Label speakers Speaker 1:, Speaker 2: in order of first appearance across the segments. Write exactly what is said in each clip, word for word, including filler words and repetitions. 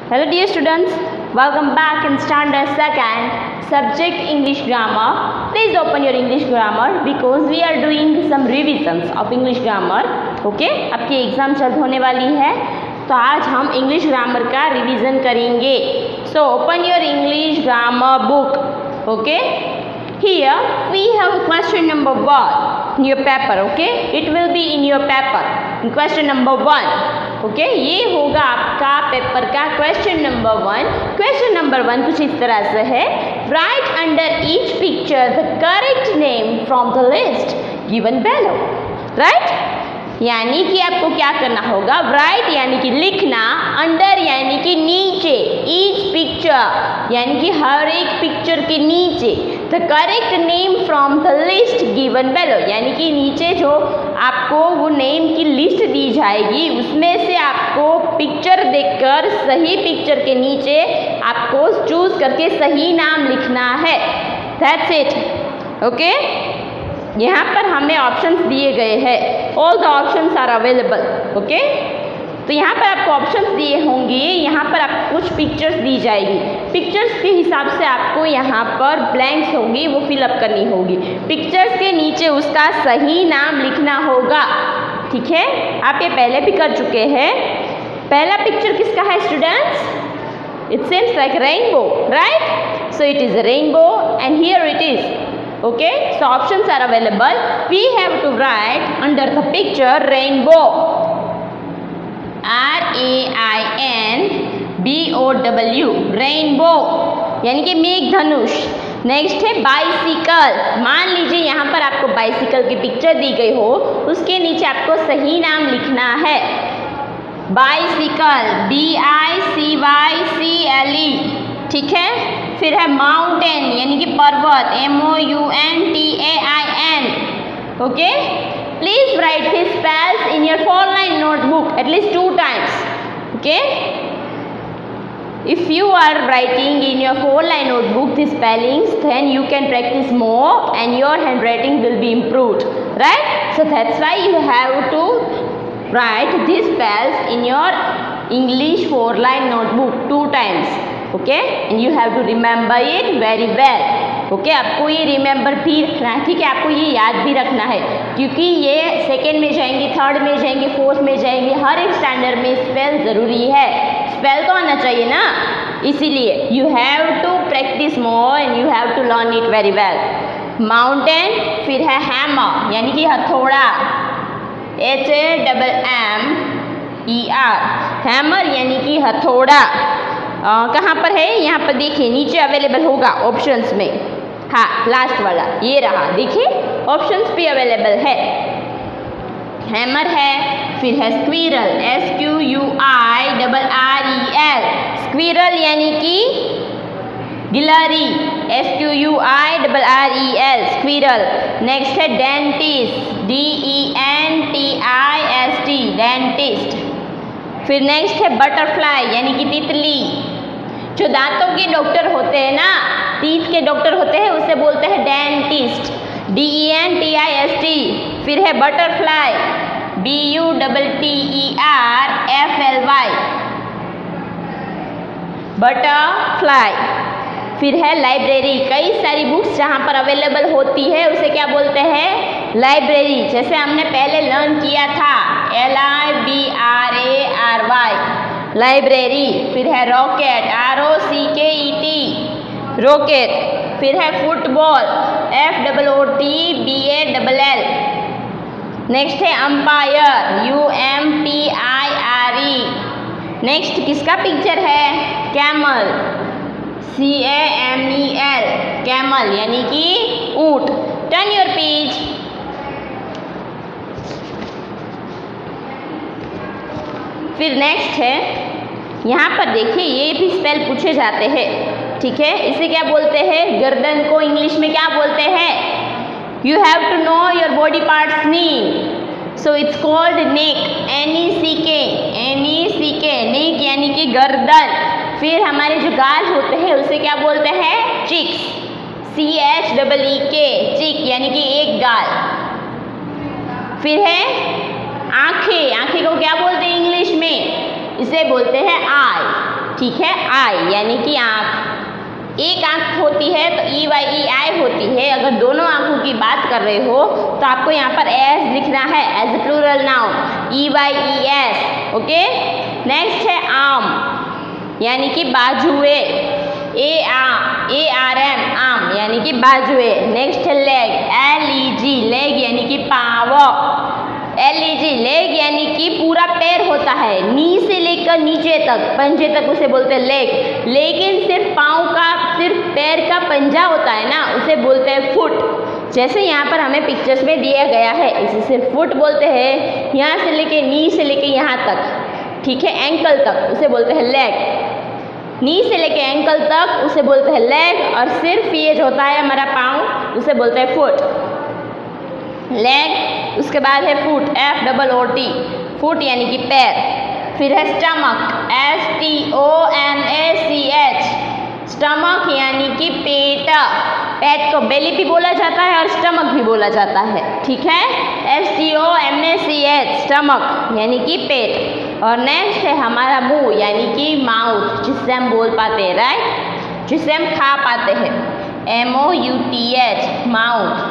Speaker 1: Hello dear students, welcome back in standard second, subject English grammar. Please open your English grammar because we are doing some revisions of English grammar. Okay, आपकी exam चल होने वाली है तो आज हम English grammar का रिवीजन करेंगे. So open your English grammar book. Okay, here we have question number one in your paper. Okay, it will be in your paper. Question number one. Okay okay, ये होगा आपका पेपर का question number one. Question number one कुछ इस तरह से है. Write under each picture the correct name from the list given below. Right यानी कि आपको क्या करना होगा. राइट यानी कि लिखना, अंडर यानी कि नीचे, ईच पिक्चर यानी कि हर एक पिक्चर के नीचे, the correct name from the list given below यानी कि नीचे जो आपको वो नेम की लिस्ट दी जाएगी उसमें से आपको पिक्चर देखकर सही पिक्चर के नीचे आपको चूज करके सही नाम लिखना है. That's it. ओके, यहाँ पर हमें ऑप्शंस दिए गए हैं. All the options are available. Okay, तो यहाँ पर आपको ऑप्शंस दिए होंगे. यहाँ पर आपको कुछ पिक्चर्स दी जाएगी. पिक्चर्स के हिसाब से आपको यहाँ पर ब्लैंक्स होंगी वो फिलअप करनी होगी. पिक्चर्स के नीचे उसका सही नाम लिखना होगा. ठीक है, आप ये पहले भी कर चुके हैं. पहला पिक्चर किसका है students? It seems like rainbow. Right, so it is rainbow and here it is. Okay, so options are available. We have to write under the picture rainbow. R A I N B O W rainbow यानी कि मेघधनुष. Next है bicycle. मान लीजिए यहाँ पर आपको bicycle की picture दी गई हो, उसके नीचे आपको सही नाम लिखना है. Bicycle B I C Y C L E. ठीक है, फिर है माउंटेन यानी कि पर्वत, M O U N T A I N. Okay, please write this spells in your four line notebook at least two times. Okay, if you are writing in your four line notebook the spellings, then you can practice more and your handwriting will be improved. Right, so that's why you have to write these spells in your English four line notebook two times. Okay, and you have to remember it very well. Okay okay, आपको ये remember भी रखना है. ठीक है, आपको ये याद भी रखना है क्योंकि ये सेकेंड में जाएंगे, थर्ड में जाएंगे, फोर्थ में जाएंगे. हर एक स्टैंडर्ड में स्पेल ज़रूरी है. स्पेल तो आना चाहिए ना, इसीलिए you have to practice more and you have to learn it very well. Mountain, फिर है हैमर यानी कि हथौड़ा, H A double M E R. Hammer यानी कि हथौड़ा. कहाँ पर है? यहाँ पर देखिए नीचे अवेलेबल होगा ऑप्शंस में. हाँ, लास्ट वाला ये रहा. देखिए ऑप्शंस भी अवेलेबल है. हैमर है, फिर है squirrel, S Q U I double R E L. Squirrel यानी कि गिलहरी, S Q U I double R E L squirrel. Next है dentist, D E N T I S T dentist. फिर next है butterfly यानी कि तितली. जो दांतों के डॉक्टर होते हैं ना, टीथ के डॉक्टर होते हैं, उसे बोलते हैं dentist, D E N T I S T. फिर है butterfly, B U double T E R F L Y butterfly. फिर है लाइब्रेरी. कई सारी बुक्स जहाँ पर अवेलेबल होती है उसे क्या बोलते हैं? लाइब्रेरी. जैसे हमने पहले लर्न किया था, L I B R A R Y library. फिर है रॉकेट, आर ओ सी के ई टी रॉकेट. फिर है football, F double O T B A double L. Next है umpire, U M P I R E. Next किसका picture है? Camel, C A M E L camel यानी कि ऊंट. Turn your page. फिर next है, यहाँ पर देखिए ये भी स्पेल पूछे जाते हैं. ठीक है, इसे क्या बोलते हैं? गर्दन को इंग्लिश में क्या बोलते हैं? You have to know your body parts name. So it's called neck, N E C K, N E C के नेक यानी कि गर्दन. फिर हमारे जो गाल होते हैं उसे क्या बोलते हैं? Cheeks, C H double E K cheek यानी कि एक गाल. फिर है आंखें. आंखें को क्या बोलते हैं इंग्लिश में? इसे बोलते हैं आई. ठीक है, आई यानी कि आँख। एक आँख होती है तो ई वाई ई आई होती है। अगर दोनों आँखों की बात कर रहे हो तो आपको यहाँ पर एस लिखना है as a plural noun, E Y E S. Okay, next है आर्म यानी कि बाजुए, ए आ ए आर एम आर्म यानी कि बाजुए। नेक्स्ट है leg, L E G leg यानी कि पाँव, एल ई जी लेग यानी कि पूरा पैर होता है, नी से लेकर नीचे तक, पंजे तक उसे बोलते हैं लेग। लेकिन सिर्फ पाँव का, सिर्फ पैर का पंजा होता है ना, उसे बोलते हैं फुट। जैसे यहाँ पर हमें पिक्चर्स में दिया गया है, इसे सिर्फ फुट बोलते हैं। यहाँ से लेके नी से लेके यहाँ तक, ठीक है, एंकल तक, उसे बोलते हैं लेग। नी से लेके एंकल तक उसे बोलते हैं लेग, और सिर्फ ये जो होता है हमारा पाँव उसे बोलते हैं फुट, लेग। उसके बाद है foot, F double O T, foot यानी कि पैर। फिर है stomach, S T O M A C H, stomach यानी कि पेट। पेट को बेली भी बोला जाता है और स्टमक भी बोला जाता है, ठीक है, S T O M A C H, stomach यानी कि पेट। और नेक्स्ट है हमारा मुंह यानी कि माउथ, जिससे हम बोल पाते हैं, राइट, जिससे हम खा पाते हैं, M O U T H, mouth.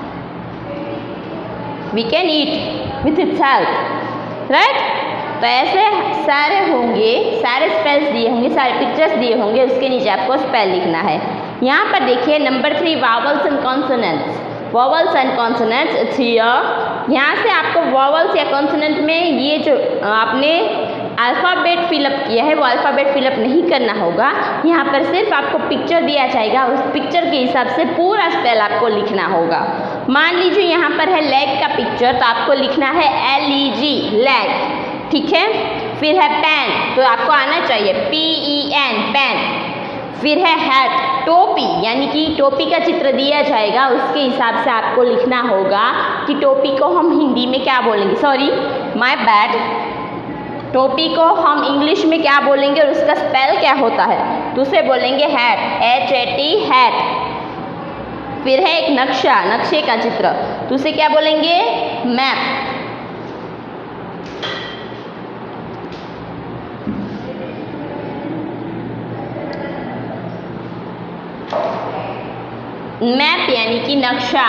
Speaker 1: We can eat with itself, right? तो ऐसे सारे होंगे, सारे स्पेल्स दिए होंगे, सारे पिक्चर्स दिए होंगे, उसके नीचे आपको स्पेल लिखना है। यहाँ पर देखिए number three, vowels and consonants, vowels and consonants, it's here. यहाँ से आपको वावल्स या कॉन्सोनेंट में ये जो आपने अल्फ़ाबेट फिलअप किया है वो अल्फ़ाबेट फिलअप नहीं करना होगा। यहाँ पर सिर्फ आपको पिक्चर दिया जाएगा, उस पिक्चर के हिसाब से पूरा स्पेल आपको लिखना होगा। मान लीजिए यहाँ पर है लेग का पिक्चर, तो आपको लिखना है एल ई जी लेग, ठीक है। फिर है पेन, तो आपको आना चाहिए पी ई एन पेन। फिर है हैट, टोपी यानी कि टोपी का चित्र दिया जाएगा, उसके हिसाब से आपको लिखना होगा कि टोपी को हम हिंदी में क्या बोलेंगे, सॉरी माय बैड, टोपी को हम इंग्लिश में क्या बोलेंगे और उसका स्पेल क्या होता है, तो उसे बोलेंगे hat, H A T hat. फिर है एक नक्शा, नक्शे का चित्र, तो उसे क्या बोलेंगे, मैप। मैप यानी कि नक्शा,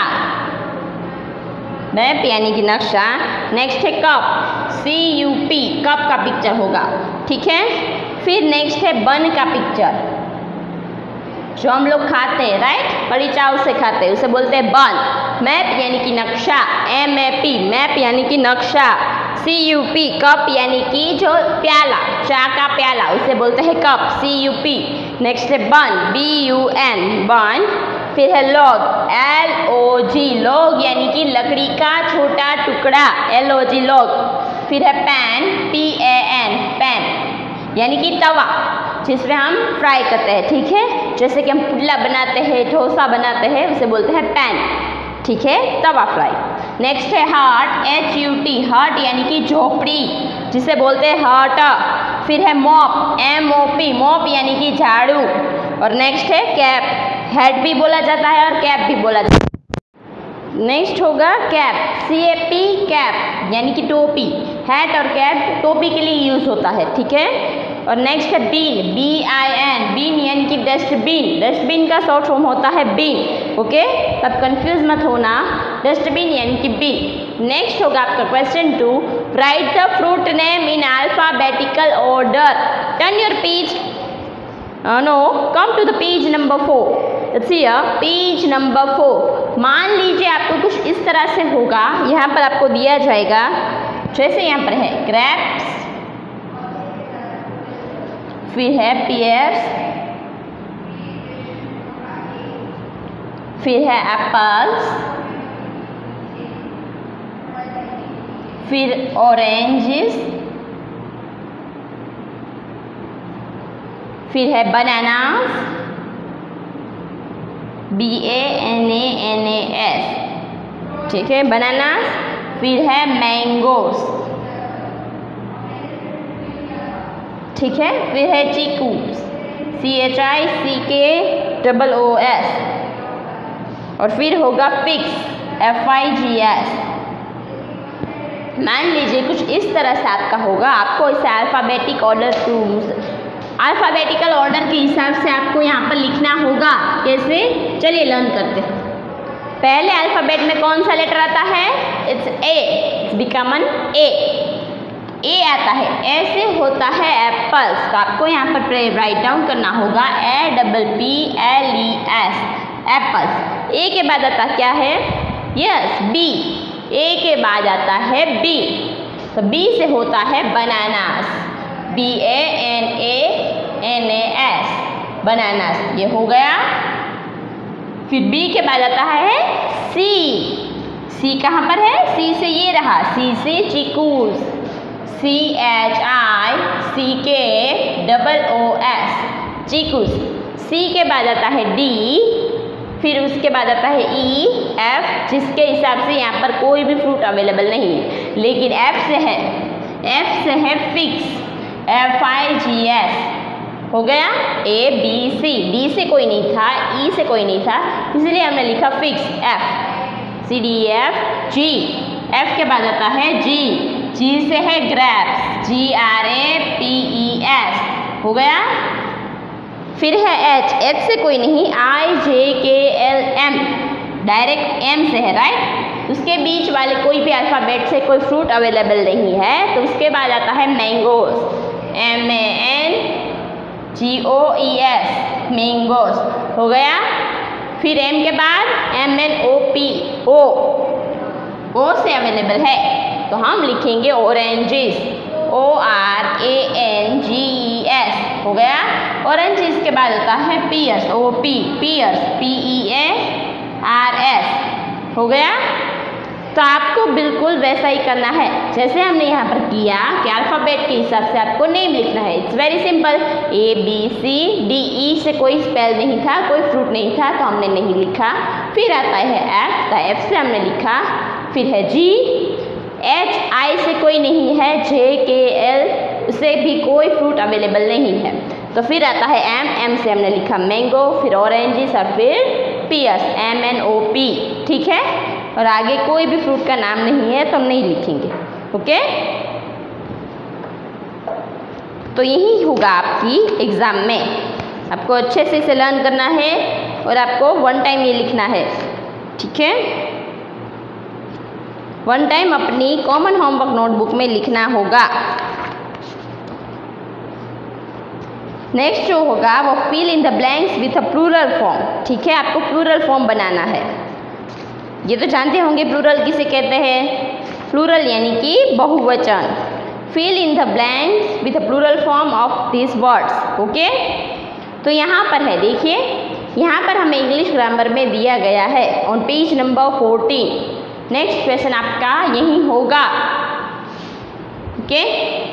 Speaker 1: मैप यानी कि नक्शा। नेक्स्ट है cup, C U P, cup का पिक्चर होगा, ठीक है। फिर नेक्स्ट है बन का पिक्चर, जो हम लोग खाते हैं, राइट, बड़ी चाव से खाते हैं, उसे बोलते हैं बन। मैप यानी कि नक्शा, एम ए पी, मैप यानी कि नक्शा। सी यू पी, कप यानी कि जो प्याला, चाय का प्याला, उसे बोलते हैं cup, C U P. Next है bun, B U N, bun. फिर है log, L O G, log यानी कि लकड़ी का छोटा टुकड़ा, एल ओ जी लॉग। फिर है pan, P A N, pan यानी कि तवा, जिसमें हम फ्राई करते हैं, ठीक है, जैसे कि हम पुडला बनाते हैं, डोसा बनाते हैं, उसे बोलते हैं पैन, ठीक है, तवा फ्राई। नेक्स्ट है hut, H U T, hut यानी कि झोपड़ी, जिसे बोलते हैं हार्ट। फिर है mop, M O P, mop यानी कि झाड़ू। और नेक्स्ट है कैप, हेड भी बोला जाता है और कैप भी बोला जाता है। नेक्स्ट होगा cap, C A P, cap यानी कि टोपी, हैट और कैप टोपी के लिए यूज होता है, ठीक है। और नेक्स्ट है bin, B I N, bin यानी कि डस्टबिन, डस्टबिन का शॉर्ट फॉर्म होता है बीन, ओके, तब कंफ्यूज मत होना, डस्टबिन यानी कि बीन। नेक्स्ट होगा आपका question two, write the fruit name in alphabetical order. Turn your page, now come to the page number four, it's here page number four. मान लीजिए आपको कुछ इस तरह से होगा, यहाँ पर आपको दिया जाएगा, जैसे यहाँ पर है ग्रेप्स, फिर है पियर्स, फिर है एप्पल्स, फिर ऑरेंजेस, फिर है bananas, B A N A N A S, ठीक है, बनानास। फिर है मैंगोस, ठीक है। फिर है चीकूस, सी एच आई सी के डबल ओ एस। और फिर होगा figs, F I G S. मान लीजिए कुछ इस तरह से आपका होगा, आपको इसे alphabetic order to alphabetical order के हिसाब से आपको यहाँ पर लिखना होगा। कैसे, चलिए लर्न करते हैं। पहले अल्फ़ाबेट में कौन सा लेटर आता है? It's A, it's become an A. A आता है, ए से होता है एप्पल्स। तो आपको यहाँ पर राइट डाउन करना होगा A double P L E S, apples. A के बाद आता क्या है? Yes, B. ए के बाद आता है बी, तो बी से होता है bananas, B A N A N A S, bananas. ये हो गया। फिर बी के बाद आता है सी। सी कहाँ पर है? सी से ये रहा, सी से चीकूस, सी एच आई सी के डबल ओ एस, चीकूस। सी के बाद आता है डी, फिर उसके बाद आता है ई, एफ, जिसके हिसाब से यहाँ पर कोई भी फ्रूट अवेलेबल नहीं है, लेकिन एफ से है, एफ से है figs, F I G S. हो गया ए बी सी। डी से कोई नहीं था, ई से कोई नहीं था, इसलिए हमने लिखा figs, F, C D F G. F के बाद आता है जी, जी से है grapes, G R A P E S. हो गया। फिर है एच, एच से कोई नहीं, आई जे के एल एम, डायरेक्ट एम से है, राइट। उसके बीच वाले कोई भी अल्फ़ाबेट से कोई फ्रूट अवेलेबल नहीं है, तो उसके बाद आता है mangoes, M A N G O E S, mangoes. हो गया। फिर एम के बाद M N O P, O, O से अवेलेबल है, तो हम लिखेंगे oranges, O R A N G E S. हो गया। ऑरेंजेस के बाद आता है pears, O P, pears, P E A R S. हो गया। तो आपको बिल्कुल वैसा ही करना है जैसे हमने यहाँ पर किया कि अल्फ़ाबेट के हिसाब से आपको नेम लिखना है। It's very simple. A B C D E से कोई स्पेल नहीं था, कोई फ्रूट नहीं था, तो हमने नहीं लिखा। फिर आता है एफ, तो एफ से हमने लिखा। फिर है जी, एच, आई से कोई नहीं है, जे के एल से भी कोई फ्रूट अवेलेबल नहीं है, तो फिर आता है एम, एम से हमने लिखा मैंगो, फिर ऑरेंजेस और फिर pears, M N O P. ठीक है। और आगे कोई भी फ्रूट का नाम नहीं है तो हम नहीं लिखेंगे। ओके, तो यही होगा आपकी एग्ज़ाम में। आपको अच्छे से इसे लर्न करना है और आपको वन टाइम ये लिखना है। ठीक है, वन टाइम अपनी कॉमन होमवर्क नोटबुक में लिखना होगा। नेक्स्ट जो होगा वो fill in the blanks with a plural form. ठीक है, आपको प्लूरल फॉर्म बनाना है। ये तो जानते होंगे प्लूरल किसे कहते हैं। प्लूरल यानी कि बहुवचन। Fill in the blanks with a plural form of this words. Okay, तो यहाँ पर है, देखिए यहाँ पर हमें इंग्लिश ग्रामर में दिया गया है on page number fourteen. Next question आपका यही होगा। ओके,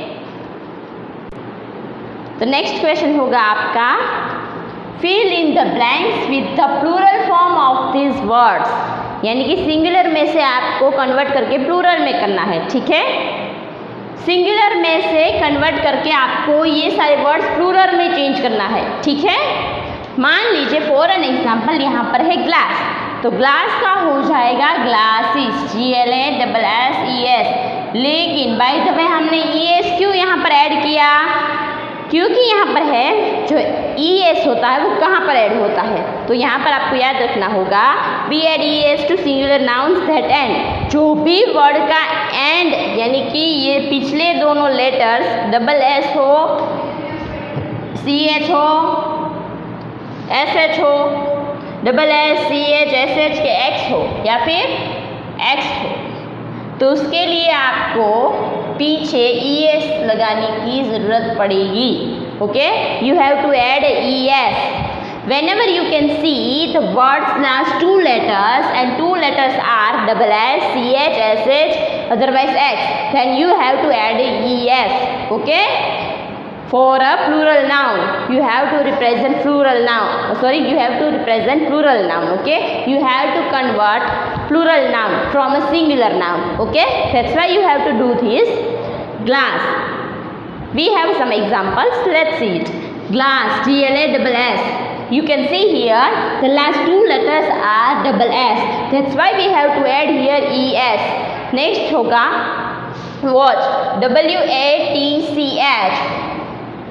Speaker 1: तो नेक्स्ट क्वेश्चन होगा आपका fill in the blanks with the plural form of this words, यानी कि सिंगुलर में से आपको कन्वर्ट करके प्लूरल में करना है। ठीक है, सिंगुलर में से कन्वर्ट करके आपको ये सारे वर्ड्स प्लूरल में चेंज करना है। ठीक है, मान लीजिए फॉर एन एग्जाम्पल यहाँ पर है ग्लास, तो ग्लास का हो जाएगा glasses, G L A double S E S. लेकिन बाय द वे हमने ई एस क्यों यहाँ पर ऐड किया? क्योंकि यहाँ पर है जो ई एस होता है वो कहाँ पर ऐड होता है, तो यहाँ पर आपको याद रखना होगा we add E S to singular nouns that end. जो भी वर्ड का एंड यानी कि ये पिछले दोनों लेटर्स डबल एस हो, सी एच हो, एस एच हो, double S C H S H के एक्स हो या फिर एक्स हो, तो उसके लिए आपको पीछे ई एस लगाने की ज़रूरत पड़ेगी। Okay, you have to add E S whenever you can see the words last two letters and two letters are double s, ch, sh, otherwise x, then you have to add es. Okay, for a plural noun you have to represent plural noun, oh, sorry you have to represent plural noun. Okay, you have to convert plural noun from a singular noun. Okay, that's why you have to do this. Glass, we have some examples, let's see it. Glass, G L A double S. You can see here the last two letters are double S, that's why we have to add here E S. Next होगा watch, W A T C H.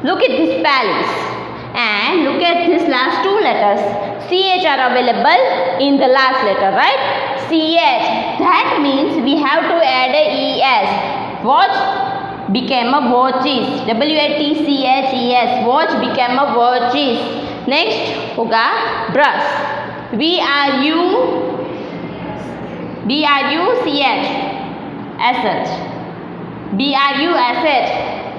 Speaker 1: look at this palace and look at these last two letters. C H are available in the last letter, right? C H. That means we have to add a E S. Watch became a watches. W A T C H E S. Watch became a watches. Next होगा brush. B R U B R U C H. S H. B R U S H.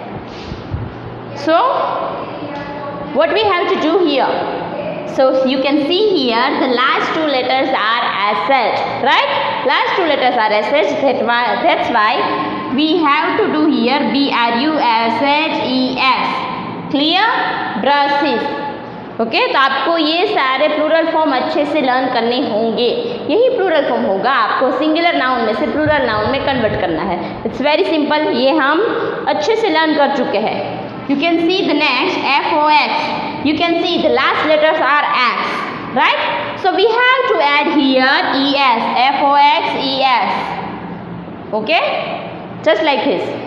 Speaker 1: So what we have to do here? So you can see here the last two letters are S H, right? Last two letters are S H. That why, that's why we have to do here B R U S H E S. Clear? Brushes. Okay okay, तो आपको ये सारे plural form अच्छे से learn करने होंगे. यही plural form होगा, आपको सिंगुलर नाउन में से प्लूरल नाउन में कन्वर्ट करना है. It's very simple. ये हम अच्छे से लर्न कर चुके हैं. You can see the next F O X. You can see the last letters are X, right? So we have to add here E S. F O X E S. Okay? Just like this.